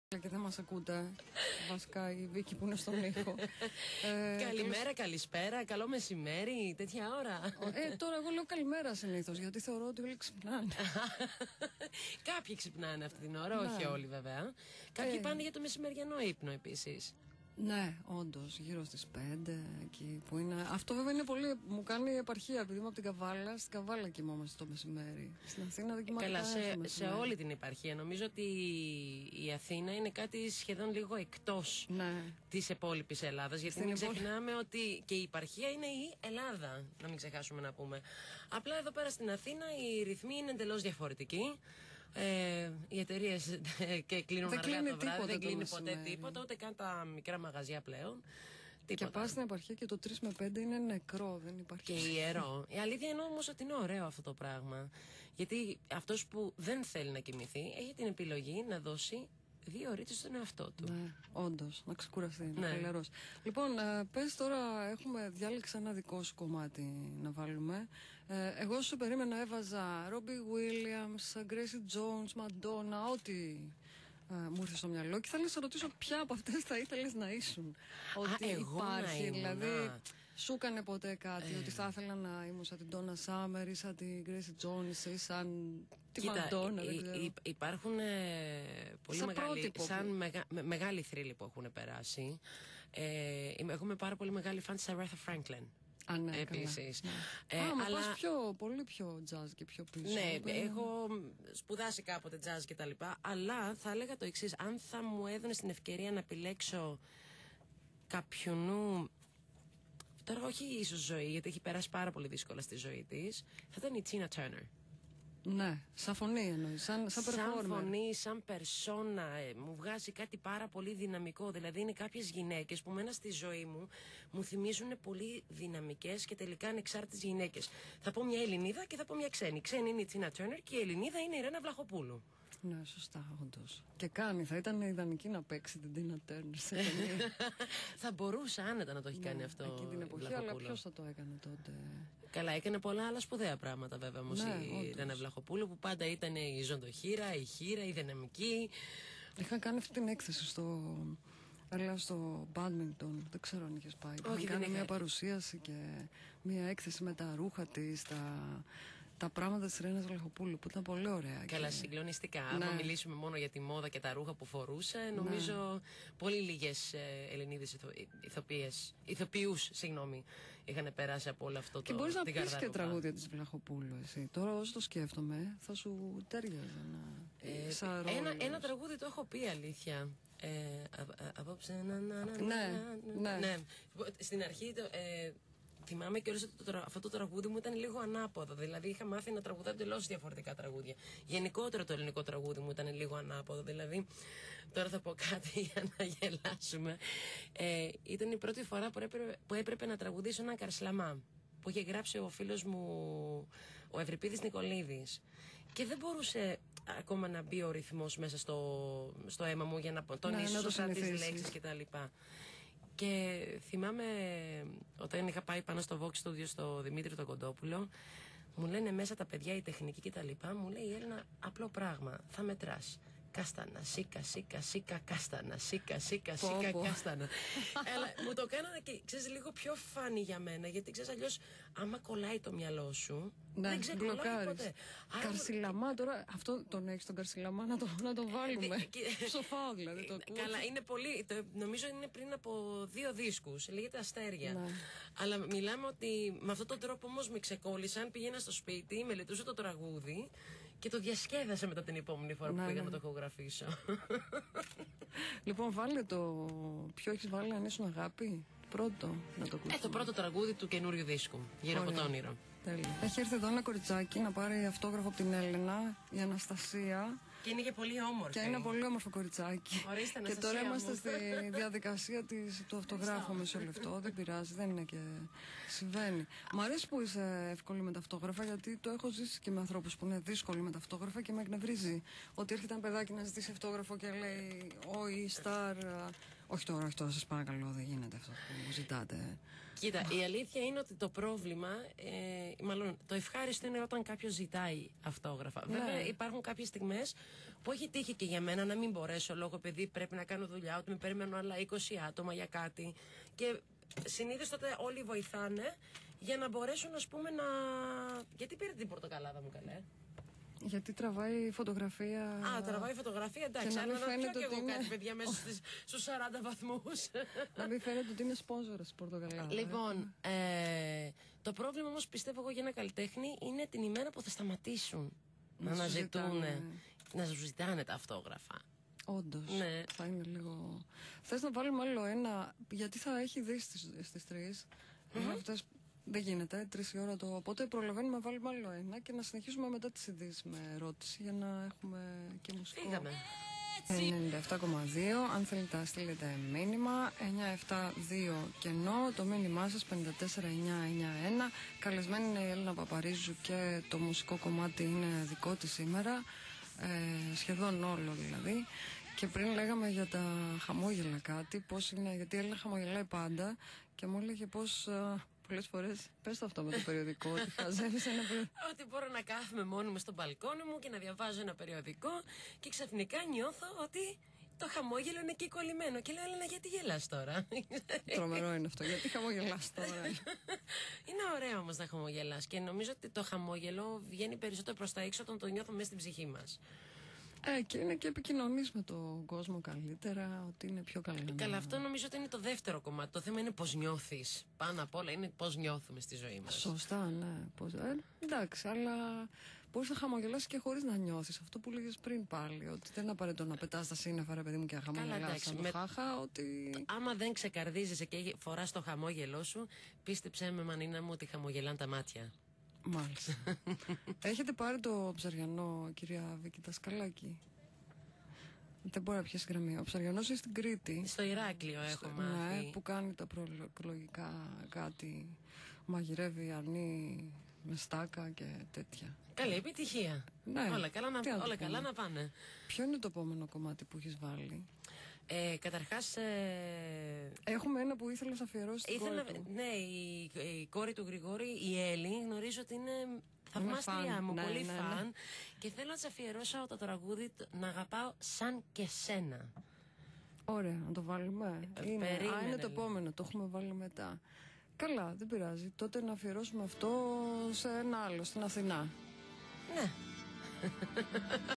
Και δεν μας ακούτε. Βασικά η Βίκη που είναι στον ήχο. Καλημέρα, καλησπέρα, καλό μεσημέρι, τέτοια ώρα. Τώρα εγώ λέω καλημέρα συνήθως, γιατί θεωρώ ότι όλοι ξυπνάνε. Κάποιοι ξυπνάνε αυτή την ώρα, όχι όλοι βέβαια. Κάποιοι πάνε για το μεσημεριανό ύπνο επίσης. Ναι, όντως, γύρω στις 5 εκεί που είναι. Αυτό βέβαια είναι πολύ. Μου κάνει η επαρχία, επειδή είμαι από την Καβάλα. Στην Καβάλα κοιμόμαστε το μεσημέρι. Στην Αθήνα δεν κοιμάται. Καλά, σε όλη την επαρχία. Νομίζω ότι η Αθήνα είναι κάτι σχεδόν λίγο εκτός της υπόλοιπης Ελλάδας. Γιατί μην ξεχνάμε ότι και η επαρχία είναι η Ελλάδα. Να μην ξεχάσουμε να πούμε. Απλά εδώ πέρα στην Αθήνα οι ρυθμοί είναι εντελώς διαφορετικοί. Οι εταιρείες και κλείνουν αργά το βράδυ, δεν κλείνει ποτέ τίποτα, ούτε καν τα μικρά μαγαζιά πλέον. Και πας στην επαρχία και το 3 με 5 είναι νεκρό, δεν υπάρχει. Και ιερό. Η αλήθεια είναι όμως ότι είναι ωραίο αυτό το πράγμα. Γιατί αυτός που δεν θέλει να κοιμηθεί έχει την επιλογή να δώσει 2 ώρες στον εαυτό του. Ναι, όντως, να ξεκουραστεί, να χαλαρώσει. Λοιπόν, πες τώρα, έχουμε διάλεξει ένα δικό σου κομμάτι να βάλουμε. Εγώ σου περίμενα, έβαζα Robbie Williams, Gracie Jones, Madonna, ό,τι μου ήρθε στο μυαλό. Και θα σε ρωτήσω ποια από αυτές θα ήθελες να ήσουν. Ότι υπάρχει, δηλαδή. Σου έκανε ποτέ κάτι, ότι θα ήθελα να ήμουν σαν την Donna Summer ή σαν την Gracie Jones ή σαν τη Madonna, δεν ξέρω. Υπάρχουν πολύ μεγάλοι θρύλοι που έχουν περάσει. Έχουμε πάρα πολύ μεγάλη φαν της Aretha Franklin. Ναι, επίσης. Αλλά πας πολύ πιο jazz και πιο πίσω. Ναι, έχω σπουδάσει κάποτε jazz και τα λοιπά. Αλλά θα έλεγα το εξής: αν θα μου έδωνε την ευκαιρία να επιλέξω κάποιον. Τώρα όχι ίσως ζωή, γιατί έχει περάσει πάρα πολύ δύσκολα στη ζωή της. Θα ήταν η Tina Turner. Ναι, σαν φωνή εννοείς, σαν performer. Σαν φωνή, σαν περσόνα, μου βγάζει κάτι πάρα πολύ δυναμικό. Δηλαδή είναι κάποιες γυναίκες που μένα στη ζωή μου θυμίζουν πολύ δυναμικές και τελικά ανεξάρτητες γυναίκες. Θα πω μια Ελληνίδα και θα πω μια ξένη. Ξένη είναι η Tina Turner και η Ελληνίδα είναι η Ρένα Βλαχοπούλου. Ναι, σωστά, όντως. Και θα ήταν ιδανική να παίξει την Tina Turner σε ταινία. Θα μπορούσε άνετα να το έχει κάνει αυτό. Εκείνη την εποχή, αλλά ποιος θα το έκανε τότε. Καλά, έκανε πολλά άλλα σπουδαία πράγματα βέβαια όμως η Ρένα Βλαχοπούλου, που πάντα ήταν η ζωντοχύρα, η χύρα, η δυναμική. Είχαν κάνει αυτή την έκθεση στο badminton, δεν ξέρω αν είχες πάει. Είχαν κάνει μια παρουσίαση και μια έκθεση με τα ρούχα της, τα πράγματα της Ρένας Βλαχοπούλου, που ήταν πολύ ωραία. Καλά, συγκλονιστικά. Αν μιλήσουμε μόνο για τη μόδα και τα ρούχα που φορούσε, νομίζω πολύ λίγες Ελληνίδες ηθοποιούς είχαν περάσει από όλο αυτό το. Και μπορείς να πεις και τραγούδια της Βλαχοπούλου εσύ. Τώρα όσο το σκέφτομαι, θα σου τέριαζε ένα τραγούδι το έχω πει, αλήθεια. Απόψε ναι. Στην αρχή θυμάμαι και όλες αυτό το τραγούδι μου ήταν λίγο ανάποδο. Δηλαδή είχα μάθει να τραγουδάω εντελώς διαφορετικά τραγούδια. Γενικότερα το ελληνικό τραγούδι μου ήταν λίγο ανάποδο. Δηλαδή, τώρα θα πω κάτι για να γελάσουμε. Ήταν η πρώτη φορά που έπρεπε να τραγουδήσω έναν Καρσλαμά, που είχε γράψει ο φίλος μου ο Ευρυπίδης Νικολίδης. Και δεν μπορούσε ακόμα να μπει ο ρυθμός μέσα στο αίμα μου για να τονίσω σωστά τις λέξεις κτλ. Και θυμάμαι όταν είχα πάει πάνω στο Vox Studio στο Δημήτρη τον Κοντόπουλο, μου λένε μέσα τα παιδιά, η τεχνική και τα λοιπά, μου λέει η Έλληνα απλό πράγμα, θα μετράς. Κάστανα, σίκα, σίκα, σίκα, κάστανα, σίκα, σίκα, σίκα, κάστανα. Αλλά μου το κάνανε και ξέρεις λίγο πιο φάνη για μένα, γιατί ξέρεις αλλιώς άμα κολλάει το μυαλό σου, δεν ξεκολλάει ποτέ. Καρσιλαμά τώρα, αυτό τον έχεις τον Καρσιλαμά να το βάλουμε. Σοφάω δηλαδή. Καλά, είναι πολύ, νομίζω είναι πριν από 2 δίσκους, λέγεται Αστέρια. Αλλά μιλάμε ότι με αυτόν τον τρόπο όμως με ξεκόλλησαν, πήγαινα στο σπίτι, μελετούσα το τραγούδι και το διασκέδασα μετά την επόμενη φορά που πήγα να το ηχογραφήσω. Λοιπόν, βάλε το. Ποιο έχεις βάλει, αν ήσουν αγάπη? Πρώτο να το ακούσουμε. Το πρώτο τραγούδι του καινούριου δίσκου, Γύρω από το όνειρο. Τέλεια. Έχει έρθει εδώ ένα κοριτσάκι να πάρει αυτόγραφο από την Έλενα, η Αναστασία. Και είναι και πολύ όμορφη. Και είναι πολύ όμορφο κοριτσάκι. Ορίστε, και τώρα είμαστε στη διαδικασία του αυτογράφου, μισό λεπτό. Δεν πειράζει, δεν είναι και. Συμβαίνει. Μ' αρέσει που είσαι εύκολη με τα αυτόγραφα, γιατί το έχω ζήσει και με ανθρώπους που είναι δύσκολοι με τα αυτόγραφα και με εκνευρίζει. Ότι έρχεται ένα παιδάκι να ζητήσει αυτόγραφο και λέει «Όι, Σταρ, Όχι τώρα, σας παρακαλώ, δεν γίνεται αυτό που μου ζητάτε. Κοίτα, η αλήθεια είναι ότι το πρόβλημα, μάλλον το ευχάριστο είναι όταν κάποιος ζητάει αυτόγραφα. Ναι. Βέβαια υπάρχουν κάποιες στιγμές που έχει τύχει και για μένα να μην μπορέσω λόγω επειδή πρέπει να κάνω δουλειά, ότι με περιμένουν άλλα 20 άτομα για κάτι. Και συνήθως τότε όλοι βοηθάνε για να μπορέσουν, ας πούμε, να. Γιατί πήρε την πορτοκαλάδα μου, καλέ? Γιατί τραβάει φωτογραφία. Α, τραβάει φωτογραφία, εντάξει. Αλλά να πιω και εγώ κάτι, παιδιά, μέσα στους 40 βαθμούς. Να μην φαίνεται ότι είναι σπόνσορας της πορτοκαλάδα. Λοιπόν, το πρόβλημα όμως πιστεύω εγώ για ένα καλλιτέχνη είναι την ημέρα που θα σταματήσουν να αναζητούν, να σου ζητάνε τα αυτόγραφα. Όντως, ναι. Θα είναι λίγο. Θες να βάλουμε άλλο ένα, γιατί θα έχει δει στις 3. Αυτές δεν γίνεται, 3 η ώρα το. Οπότε προλαβαίνουμε να βάλουμε άλλο ένα και να συνεχίσουμε μετά τις ειδήσεις με ερώτηση για να έχουμε και μουσικό. Φύγαμε. 97,2. Αν θέλετε να στείλετε μήνυμα, 972 κενό, το μήνυμά σας 54991. Καλεσμένη είναι η Έλληνα Παπαρίζου και το μουσικό κομμάτι είναι δικό της σήμερα. Σχεδόν όλο δηλαδή. Και πριν λέγαμε για τα χαμόγελα κάτι, πώς είναι, γιατί η Έλληνα χαμογελάει πάντα και μου έλεγε πώς πολλές φορές, πες το αυτό με το περιοδικό, ότι χαζεύεις ένα περιοδικό. Ότι μπορώ να κάθομαι μόνη μου στο μπαλκόνι μου και να διαβάζω ένα περιοδικό και ξαφνικά νιώθω ότι το χαμόγελο είναι εκεί κολλημένο. Και λέω, Έλληνα, γιατί γελάς τώρα? Τρομερό είναι αυτό, γιατί χαμογελάς τώρα? Είναι ωραίο όμως να χαμογελάς και νομίζω ότι το χαμόγελο βγαίνει περισσότερο προς τα έξω όταν το νιώθουμε μέσα στην ψυχή μας. Και είναι και επικοινωνείς με τον κόσμο καλύτερα, ότι είναι πιο καλά. Καλά, αυτό νομίζω ότι είναι το δεύτερο κομμάτι. Το θέμα είναι πώς νιώθεις. Πάνω απ' όλα είναι πώς νιώθουμε στη ζωή μας. Σωστά, ναι. Εντάξει, αλλά μπορείς να χαμογελάσεις και χωρίς να νιώθεις. Αυτό που λέγες πριν πάλι, ότι δεν είναι απαραίτητο να πετάς τα σύννεφα, ρε παιδί μου, και να χαμογελάσεις σαν το χάχα, ότι. Άμα δεν ξεκαρδίζεσαι και φοράς το χαμόγελό σου, πίστεψέ με, μανίνα μου, ότι χαμογελάνε τα μάτια. Μάλιστα. Έχετε πάρει το ψαριανό, κυρία Βίκη Δασκαλάκη? Δεν μπορεί να πιάσει γραμμή. Ο ψαριανός είναι στην Κρήτη. Στο Ηράκλειο έχω μάθει. Ναι, που κάνει τα προεκλογικά κάτι. Μαγειρεύει αρνί με στάκα και τέτοια. Καλή επιτυχία. Ναι. Όλα καλά να πάνε. Ποιο είναι το επόμενο κομμάτι που έχεις βάλει? Καταρχάς έχουμε ένα που ήθελα να αφιερώσει στην κόρη του. Ναι, η κόρη του Γρηγόρη, η Έλλη, γνωρίζω ότι είναι θαυμάστρια μου, πολύ φαν. Και θέλω να της αφιερώσω το τραγούδι «Να αγαπάω σαν και σένα». Ωραία, να το βάλουμε. Είναι το επόμενο, το έχουμε βάλει μετά. Καλά, δεν πειράζει. Τότε να αφιερώσουμε αυτό σε ένα άλλο, στην Αθηνά. Ναι.